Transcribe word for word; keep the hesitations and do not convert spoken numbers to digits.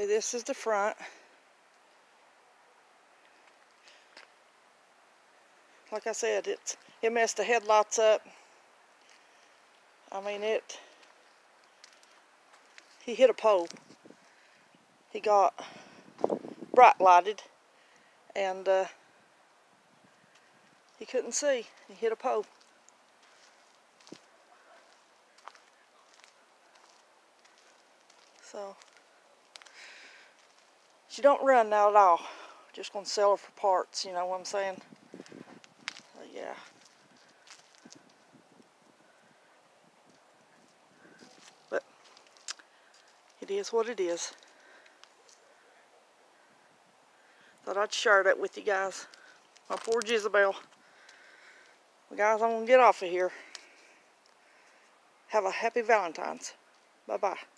Okay, this is the front. Like I said, it's it messed the headlights up. I mean, it, he hit a pole. He got bright lighted and uh, he couldn't see. He hit a pole. So, she don't run now at all. Just gonna sell her for parts, you know what I'm saying? So, yeah. But it is what it is. Thought I'd share that with you guys. My poor Jezebel. Well, guys, I'm gonna get off of here. Have a happy Valentine's. Bye-bye.